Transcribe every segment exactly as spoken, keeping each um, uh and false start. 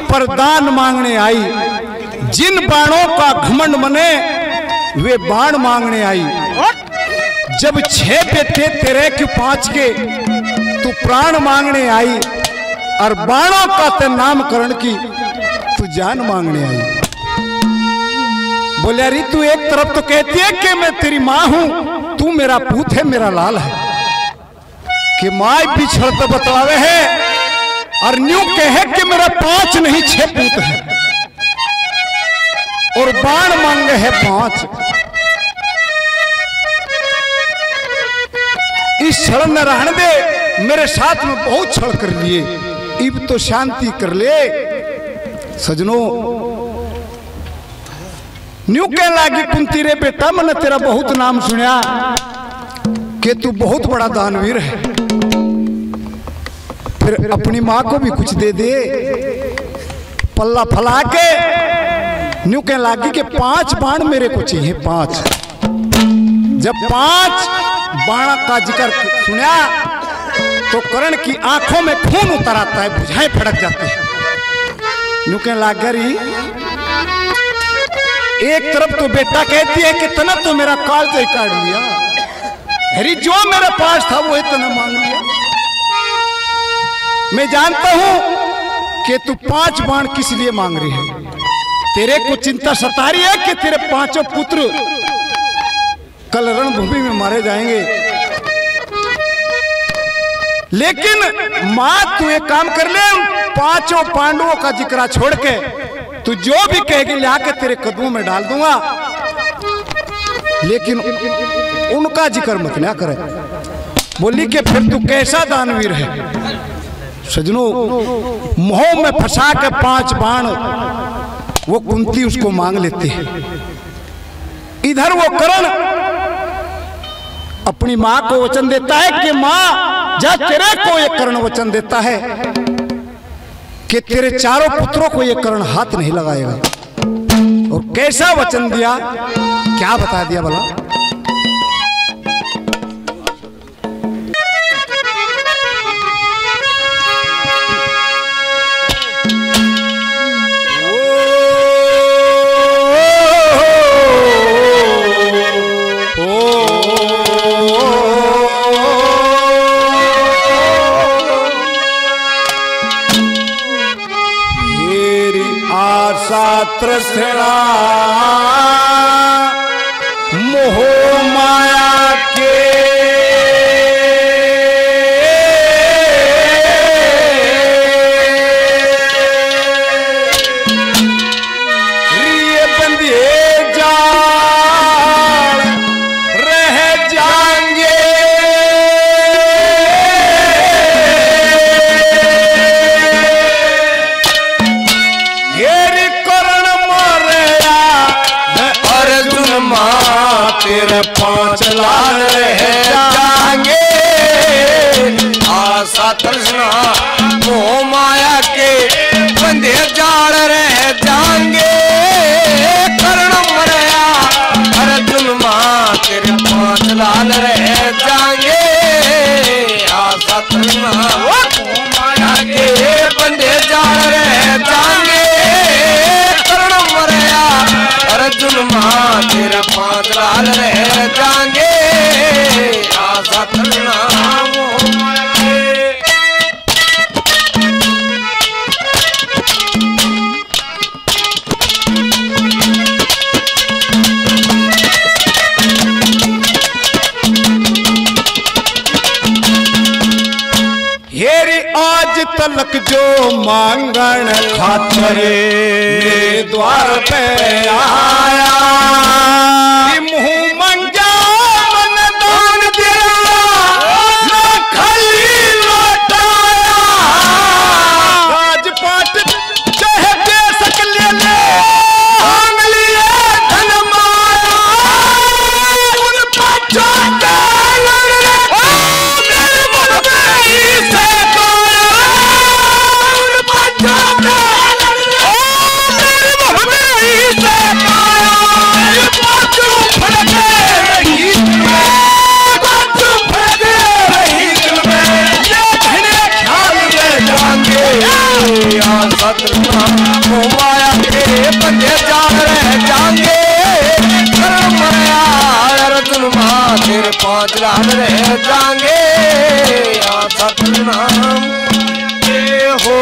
वरदान मांगने आई। जिन बाणों का घमंड बने वे बाण मांगने आई। जब छह पे थे तेरे के पांच के तू प्राण मांगने आई, और बाणों का ते नामकरण की तू जान मांगने आई। बोले अरे तू एक तरफ तो कहती है कि मैं तेरी माँ हूं, तू मेरा पूत है, मेरा लाल है, कि माँ पिछड़ तो बतलावे है और न्यू कहे कि मेरा पांच नहीं छह पूत है, और बाण मांगे है पांच। इस क्षण में रहने दे, मेरे साथ में बहुत छल कर लिए, इब तो शांति कर ले। सजनों न्यू कह लागी कुंती रे बेटा, मैंने तेरा बहुत नाम सुना कि तू बहुत बड़ा दानवीर है, फिर अपनी माँ को भी कुछ दे दे। पल्ला फैला के न्यू कह लागी कि पांच बाण मेरे को चाहिए, पांच। जब पांच बाण का जिक्र सुना तो कर्ण की आंखों में खून उतर आता है, भुजाएं फड़क जाती है। न्यू कह लागी एक तरफ तो बेटा कहती है कि तना तो मेरा काल से काट लिया, हरी जो मेरे पास था वो इतना मांग लिया। मैं जानता हूं कि तू पांच बाण किस लिए मांग रही है, तेरे को चिंता सता रही है कि तेरे पांचों पुत्र कल रणभूमि में मारे जाएंगे। लेकिन मां तू एक काम कर ले, पांचों पांडवों का जिक्र छोड़ के तू जो भी कहेगी ला के तेरे कदमों में डाल दूंगा, लेकिन उनका जिक्र मत ना करे। बोली कि फिर तू कैसा दानवीर है। सजनों मोह में फंसा के पांच बाण वो कुंती उसको मांग लेती है। इधर वो कर्ण अपनी मां को वचन देता है कि मां जा तेरे को ये कर्ण वचन देता है कि तेरे चारों पुत्रों को ये कर्ण हाथ नहीं लगाएगा। और कैसा वचन दिया, क्या बता दिया भला। तृष्णा मोह माया के रिए बंदिए जाल रह जाएंगे। तेरे पांच लाल रह जाएंगे, आशा तृष्णा मोह माया के बंधे जाल रह जाएंगे। कर्ण मरया अर्जुन मां तेरे पांच लाल रह जाएंगे, आशा तृष्णा मोह माया के बंधे जाल रह जाएंगे। कर्ण मरया अर्जुन मां तेरा पांच लाल रह जाएंगे, आशा तृष्णा मोह माया के। हेरी आज तलक जो मांगण खातर मेरे द्वार पे आया, मुंह मंगा मन दान दिया ना खाली लौटाया। राजपाट चाहे दे सक ले ले मांग लिए धन माया, उन पांचों का What? सतनाम माया के बंदे जान रह जाएंगे करण मरया अर्जुन मां तेरे पांच लाल रह जाएंगे सतनाम हो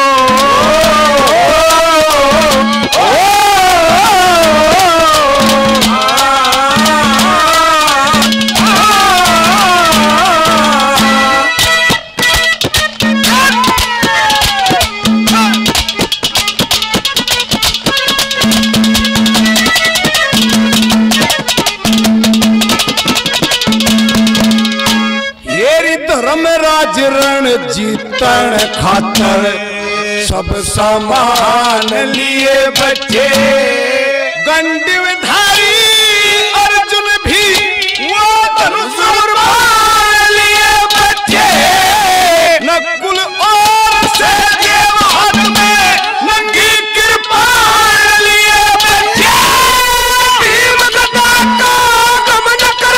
धर्मराज रण जीतन खातर सब सामान लिए बच्चे गंडीवधारी अर्जुन भी वो धनुष लिए बच्चे नकुल और सहदेव हाथ में नंगी कृपाण लिए बच्चे भीम गदा का गमन करो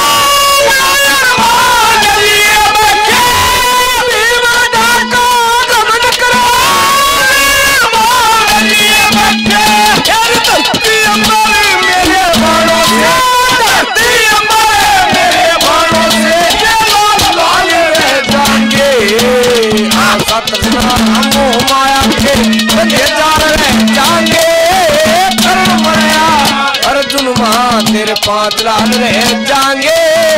माया के बंदे जान रह जाएंगे करण मरया अर्जुन मां तेरे पांच लाल रह जाएंगे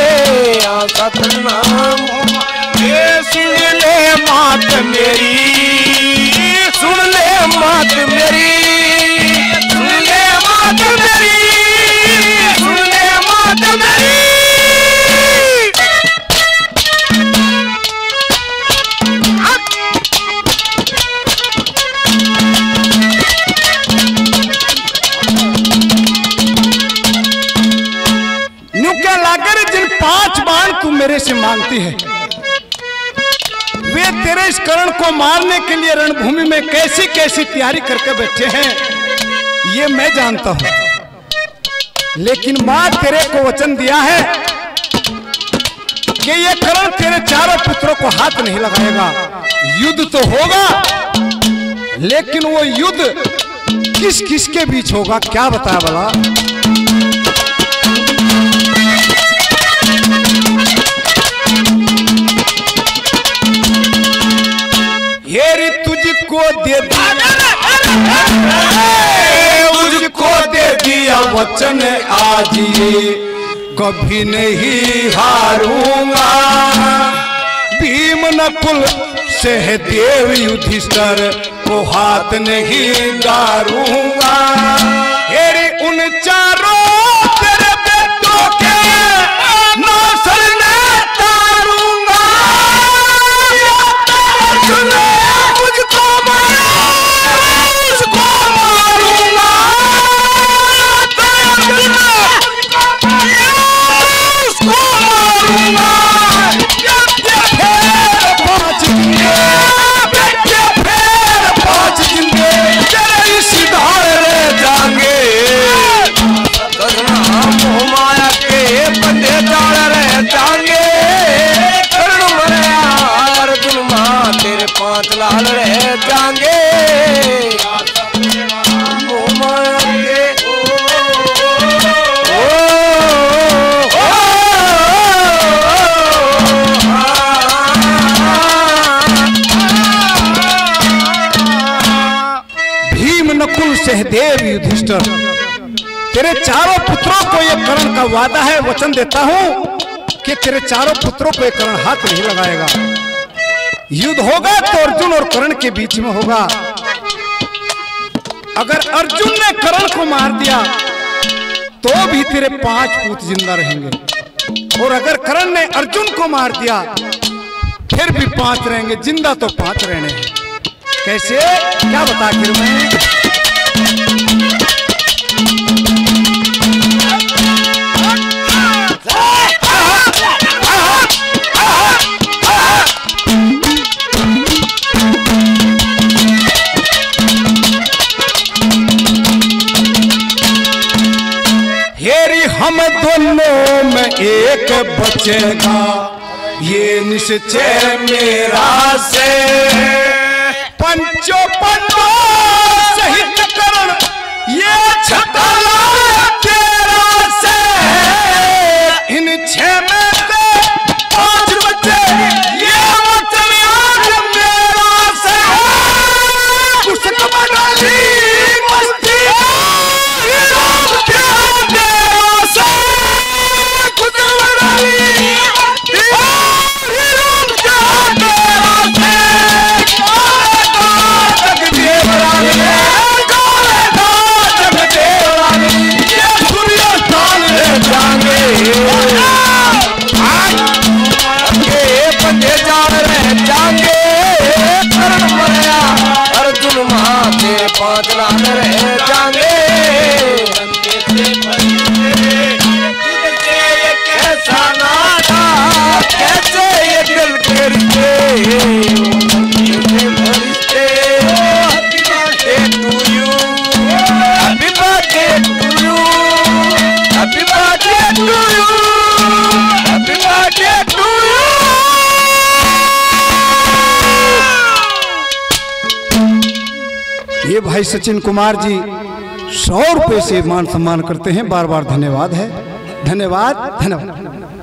सतनाम ये सुन ले मात मेरी सुन ले मात मेरी सुन ले मात मेरी सुन ले मात मेरी जिन पांच बाण तू मेरे से मांगती है वे तेरे इस करण को मारने के लिए रणभूमि में कैसी कैसी तैयारी करके बैठे हैं ये मैं जानता हूं, लेकिन मां तेरे को वचन दिया है कि ये करण तेरे चारों पुत्रों को हाथ नहीं लगाएगा। युद्ध तो होगा लेकिन वो युद्ध किस किस के बीच होगा क्या बताया भला। हेरी तुझको दे दिया तुझको दे दिया वचन आज ये कभी नहीं हारूंगा। भीम नकुल सहदेव युधिष्ठिर को हाथ नहीं गारूंगा। हेरी उन चारों तेरे बेटों के नौसर ने तारूंगा। मुझको मारो मुझको मारूंगा उसको मारूंगा। पांच जिंदे पांच जिंदे तेरे इस धारे जाएंगे माया के बंदे जाल रह जाएंगे कर्ण मरया अर्जुन मां तेरे पांच लाल रह जाएंगे। भीम नकुल सहदेव युधिष्ठिर तेरे चारों पुत्रों को यह कर्ण का वादा है, वचन देता हूं कि तेरे चारों पुत्रों को यह कर्ण हाथ नहीं लगाएगा। युद्ध होगा तो अर्जुन और कर्ण के बीच में होगा। अगर अर्जुन ने कर्ण को मार दिया तो भी तेरे पांच पुत्र जिंदा रहेंगे, और अगर कर्ण ने अर्जुन को मार दिया फिर भी पांच रहेंगे। जिंदा तो पांच रहने हैं। कैसे क्या बता कर मैं हम दोनों में एक बचेगा ये निश्चय मेरा से। पंचो पंचो पांच लाख रह जाएंगे। कैसा नाता कैसे ये दिल के रिश्ते, रिश्ते happy birthday to you, happy birthday to you, happy birthday to you, happy birthday to you. ये भाई सचिन कुमार जी सौ रुपए से मान सम्मान करते हैं, बार बार धन्यवाद है, धन्यवाद धन्यवाद।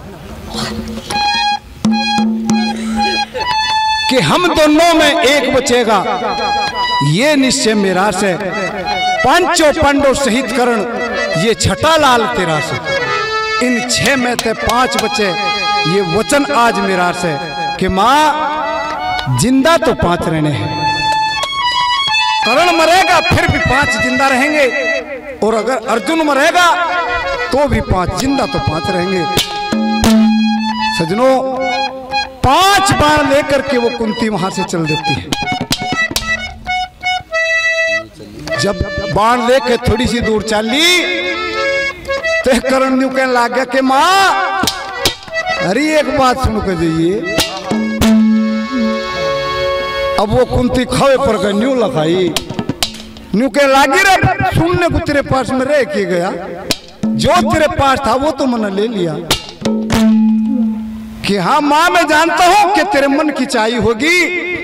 कि हम दोनों में एक बचेगा ये निश्चय मेरा से, पांचों पांडव शहीद करण ये छठा लाल तेरा से, इन छह में से पांच बचे ये वचन आज मेरा से कि मां जिंदा तो पांच रहने हैं, करण मरेगा फिर भी पांच जिंदा रहेंगे, और अगर अर्जुन मरेगा तो भी पांच जिंदा तो पांच रहेंगे। सजनों पांच बाण लेकर के वो कुंती वहां से चल देती है। जब बाण लेकर थोड़ी सी दूर चली तो करण न्यू कहने लग गया कि मां अरे एक बात सुन कर जाइए। अब वो कुंती खावे पर गई न्यू लखाई, न्यू के लागी रे सुनने को तेरे पास में रह के गया, जो तेरे पास था वो तो मैंने ले लिया। कि हाँ मां मैं जानता हूं कि तेरे मन की चाही होगी,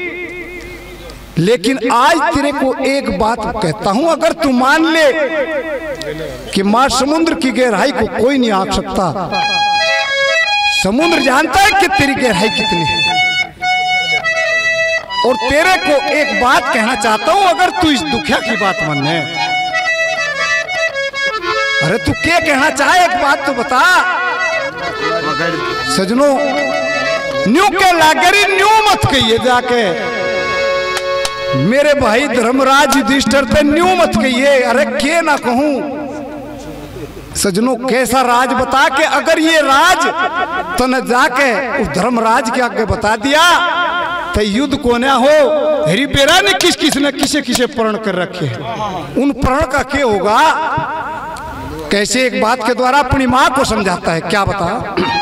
लेकिन आज तेरे को एक बात कहता हूं, अगर तू मान ले कि मां समुद्र की गहराई को कोई नहीं आंक सकता, समुद्र जानता है कि तेरी गहराई कितनी है। और तेरे को एक बात कहना चाहता हूं, अगर तू इस दुखिया की बात माने। अरे तू क्या कहना चाहे एक बात तो बता। सजनों न्यू के लागरी न्यू मत कहिए, जाके मेरे भाई धर्मराज युधिष्ठिर पे न्यू मत कहिए। अरे के ना कहूं सजनों, कैसा राज बता के, अगर ये राज तो न जाके उस धर्मराज के आगे बता दिया तो युद्ध को ना हो। हरी बेरा ने किस किस ने किसे किसे प्रण कर रखे हैं, उन प्रण का क्या होगा। कैसे एक बात के द्वारा अपनी मां को समझाता है, क्या बता।